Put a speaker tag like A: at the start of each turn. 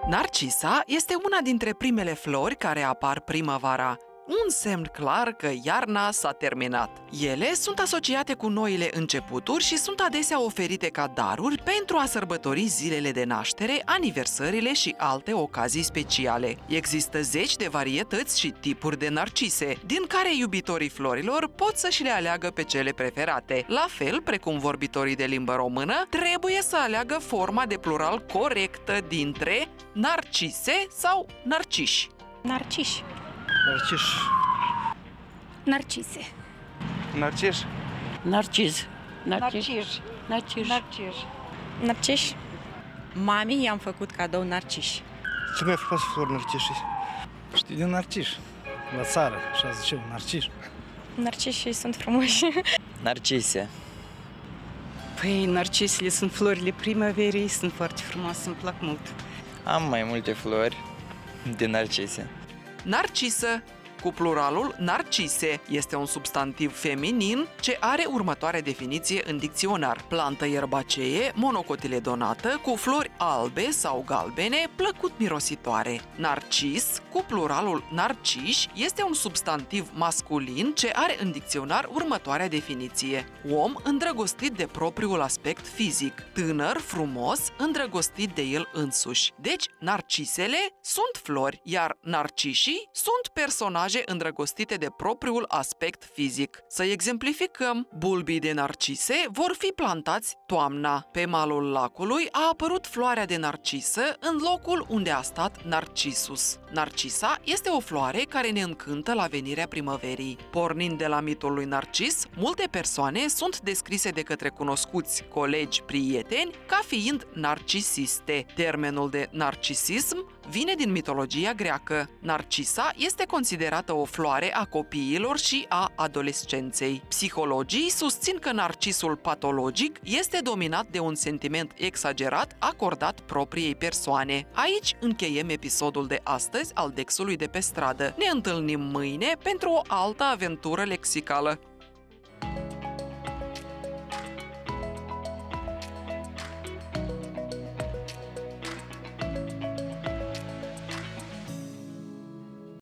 A: Narcisa este una dintre primele flori care apar primăvara, un semn clar că iarna s-a terminat. Ele sunt asociate cu noile începuturi și sunt adesea oferite ca daruri pentru a sărbători zilele de naștere, aniversările și alte ocazii speciale. Există zeci de varietăți și tipuri de narcise, din care iubitorii florilor pot să și le aleagă pe cele preferate. La fel, precum vorbitorii de limbă română, trebuie să aleagă forma de plural corectă dintre narcise sau narciși.
B: Narciși.
C: Narcis.
B: Narcise.
C: Narcis.
D: Narcis.
B: Narciși.
D: Narcis.
B: Narciși. Narciși. Mamei i-am făcut cadou narciși.
C: Ce mai frumos flori narciși. Știi, din narcis. La țară, așa zice, narcis.
B: Narcișii sunt frumoși.
E: Narcise.
F: Păi, narcisele sunt florile primăverii, sunt foarte frumoase, îmi plac mult.
E: Am mai multe flori de narcise.
A: Narcisă, cu pluralul narcise, este un substantiv feminin ce are următoarea definiție în dicționar: plantă ierbacee, monocotiledonată, cu flori albe sau galbene, plăcut mirositoare. Narcis, cu pluralul narciși, este un substantiv masculin ce are în dicționar următoarea definiție: om îndrăgostit de propriul aspect fizic, tânăr, frumos, îndrăgostit de el însuși. Deci, narcisele sunt flori, iar narcișii sunt personaje îndrăgostite de propriul aspect fizic. Să exemplificăm, bulbii de narcise vor fi plantați toamna. Pe malul lacului a apărut floarea de narcisă în locul unde a stat Narcisus. Narcisa este o floare care ne încântă la venirea primăverii. Pornind de la mitul lui Narcis, multe persoane sunt descrise de către cunoscuți, colegi, prieteni ca fiind narcisiste. Termenul de narcisism vine din mitologia greacă. Narcisa este considerată o floare a copiilor și a adolescenței. Psihologii susțin că narcisul patologic este dominat de un sentiment exagerat acordat propriei persoane. Aici încheiem episodul de astăzi al Dexului de pe stradă. Ne întâlnim mâine pentru o altă aventură lexicală.